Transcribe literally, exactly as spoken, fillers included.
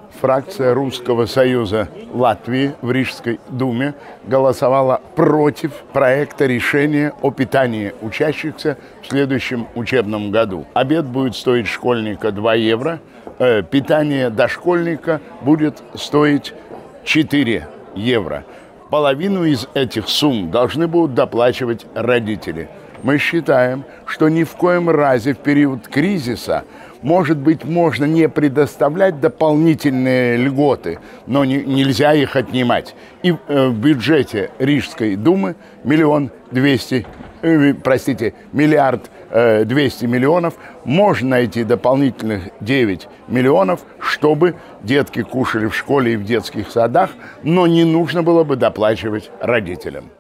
фракция Русского союза Латвии в Рижской думе голосовала против проекта решения о питании учащихся в следующем учебном году. Обед будет стоить школьника два евро, э, питание дошкольника будет стоить четыре евро. Половину из этих сумм должны будут доплачивать родители. Мы считаем, что ни в коем разе в период кризиса, может быть, можно не предоставлять дополнительные льготы, но не, нельзя их отнимать. И э, в бюджете Рижской думы миллион двести, э, простите, миллиард э, двести миллионов можно найти дополнительных девять миллионов, чтобы детки кушали в школе и в детских садах, но не нужно было бы доплачивать родителям.